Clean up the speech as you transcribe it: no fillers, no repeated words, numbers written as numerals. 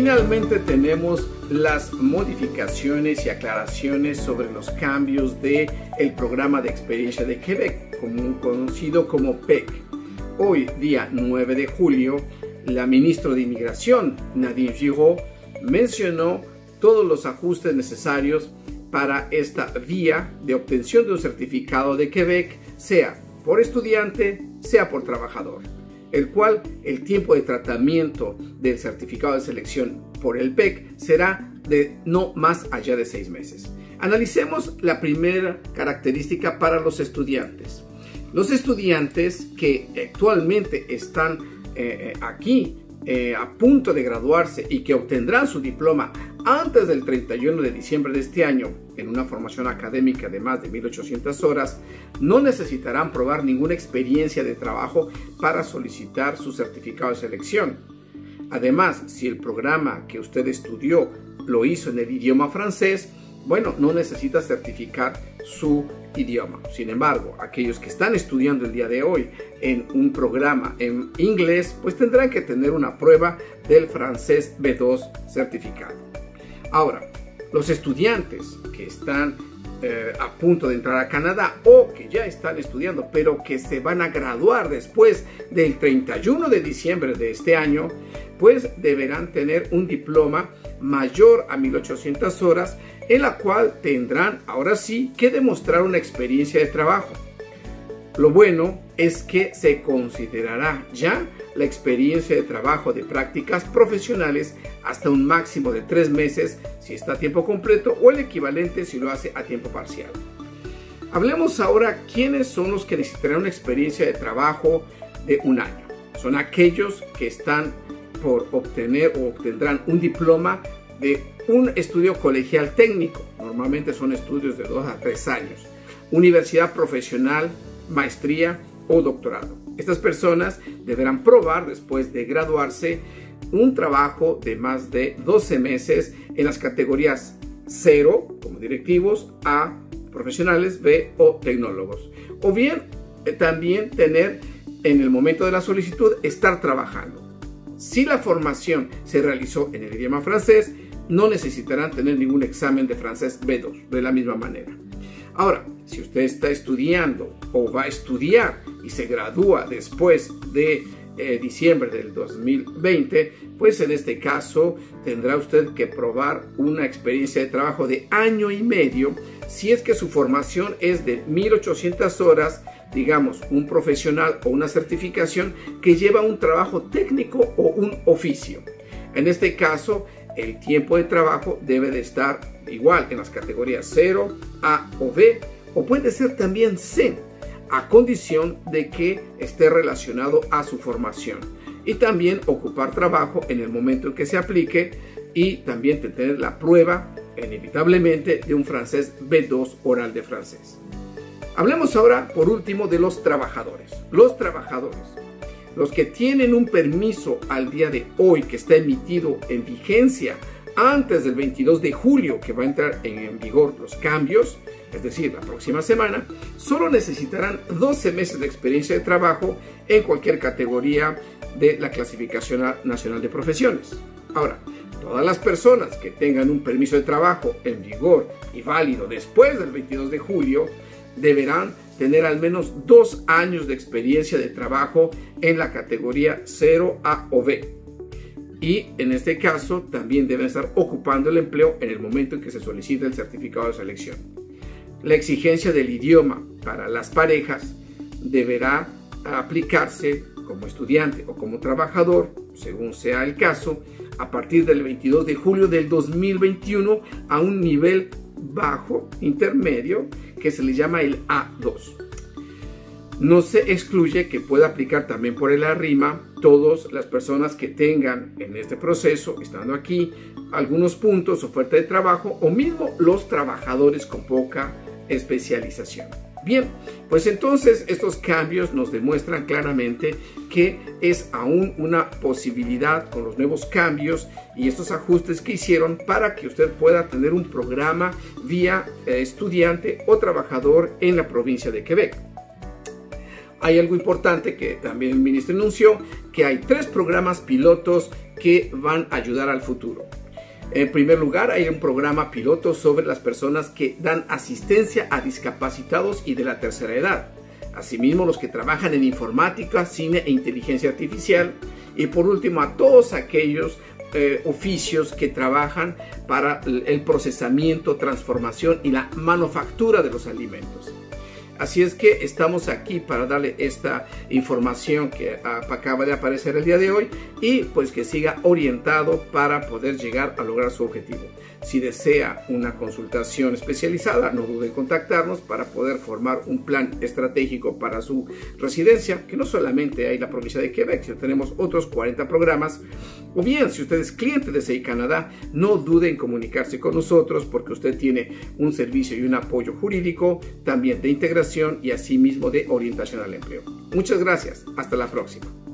Finalmente tenemos las modificaciones y aclaraciones sobre los cambios del programa de experiencia de Quebec, conocido como PEC. Hoy, día 9 de julio, la ministra de Inmigración, Nadine Giraud, mencionó todos los ajustes necesarios para esta vía de obtención de un certificado de Quebec, sea por estudiante, sea por trabajador, el cual el tiempo de tratamiento del certificado de selección por el PEC será de no más allá de 6 meses. Analicemos la primera característica para los estudiantes. Los estudiantes que actualmente están aquí a punto de graduarse y que obtendrán su diploma antes del 31 de diciembre de este año en una formación académica de más de 1,800 horas, no necesitarán probar ninguna experiencia de trabajo para solicitar su certificado de selección. Además, si el programa que usted estudió lo hizo en el idioma francés, bueno, no necesita certificar su idioma. Sin embargo, aquellos que están estudiando el día de hoy en un programa en inglés, pues tendrán que tener una prueba del francés B2 certificado. Ahora, los estudiantes que están a punto de entrar a Canadá o que ya están estudiando, pero que se van a graduar después del 31 de diciembre de este año, pues deberán tener un diploma mayor a 1,800 horas, en la cual tendrán ahora sí que demostrar una experiencia de trabajo. Lo bueno es que se considerará ya la experiencia de trabajo de prácticas profesionales hasta un máximo de 3 meses si está a tiempo completo o el equivalente si lo hace a tiempo parcial. Hablemos ahora quiénes son los que necesitarán una experiencia de trabajo de 1 año. Son aquellos que están por obtener o obtendrán un diploma de un estudio colegial técnico. Normalmente son estudios de 2 a 3 años. Universidad profesional, maestría o doctorado. Estas personas deberán probar después de graduarse un trabajo de más de 12 meses en las categorías 0 como directivos, A profesionales, B o tecnólogos. O bien también tener en el momento de la solicitud estar trabajando. Si la formación se realizó en el idioma francés, no necesitarán tener ningún examen de francés B2 de la misma manera. Ahora, si usted está estudiando o va a estudiar y se gradúa después de diciembre del 2020, pues en este caso tendrá usted que probar una experiencia de trabajo de 1 año y medio si es que su formación es de 1,800 horas, digamos un profesional o una certificación que lleva un trabajo técnico o un oficio. En este caso, el tiempo de trabajo debe de estar igual en las categorías 0, A o B, o puede ser también C, a condición de que esté relacionado a su formación. Y también ocupar trabajo en el momento en que se aplique y también tener la prueba, inevitablemente, de un francés B2 oral de francés. Hablemos ahora, por último, de los trabajadores. Los trabajadores, los que tienen un permiso al día de hoy que está emitido en vigencia antes del 22 de julio que va a entrar en vigor los cambios, es decir, la próxima semana, solo necesitarán 12 meses de experiencia de trabajo en cualquier categoría de la Clasificación Nacional de Profesiones. Ahora, todas las personas que tengan un permiso de trabajo en vigor y válido después del 22 de julio deberán tener al menos 2 años de experiencia de trabajo en la categoría 0, A o B. Y en este caso también deben estar ocupando el empleo en el momento en que se solicita el certificado de selección. La exigencia del idioma para las parejas deberá aplicarse como estudiante o como trabajador, según sea el caso, a partir del 22 de julio del 2021 a un nivel bajo, intermedio, que se le llama el A2. No se excluye que pueda aplicar también por el ARIMA todas las personas que tengan en este proceso, estando aquí, algunos puntos, oferta de trabajo o mismo los trabajadores con poca especialización. Bien, pues entonces estos cambios nos demuestran claramente que es aún una posibilidad con los nuevos cambios y estos ajustes que hicieron para que usted pueda tener un programa vía estudiante o trabajador en la provincia de Quebec. Hay algo importante que también el ministro anunció, que hay 3 programas pilotos que van a ayudar al futuro. En primer lugar, hay un programa piloto sobre las personas que dan asistencia a discapacitados y de la tercera edad. Asimismo, los que trabajan en informática, cine e inteligencia artificial. Y por último, a todos aquellos oficios que trabajan para el procesamiento, transformación y la manufactura de los alimentos. Así es que estamos aquí para darle esta información que acaba de aparecer el día de hoy y pues que siga orientado para poder llegar a lograr su objetivo. Si desea una consultación especializada, no dude en contactarnos para poder formar un plan estratégico para su residencia, que no solamente hay la provincia de Quebec, sino tenemos otros 40 programas. O bien, si usted es cliente de CI Canadá, no dude en comunicarse con nosotros porque usted tiene un servicio y un apoyo jurídico, también de integración y asimismo de orientación al empleo. Muchas gracias. Hasta la próxima.